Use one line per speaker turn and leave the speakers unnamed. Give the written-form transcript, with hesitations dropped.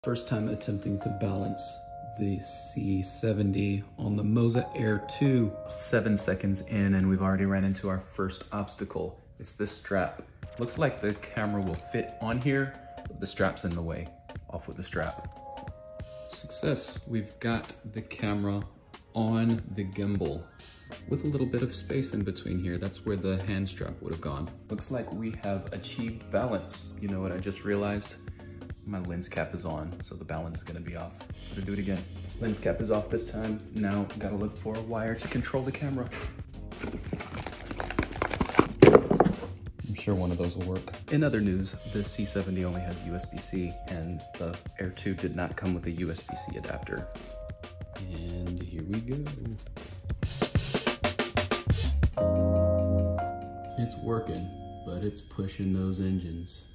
First time attempting to balance the C70 on the Moza Air 2. 7 seconds in and we've already ran into our first obstacle. It's this strap. Looks like the camera will fit on here, but the strap's in the way. Off with the strap. Success. We've got the camera on the gimbal with a little bit of space in between here. That's where the hand strap would have gone. Looks like we have achieved balance. You know what I just realized? My lens cap is on, so the balance is gonna be off. Gotta do it again. Lens cap is off this time. Now gotta look for a wire to control the camera. I'm sure one of those will work. In other news, the C70 only has USB-C and the Air 2 did not come with a USB-C adapter. And here we go. It's working, but it's pushing those engines.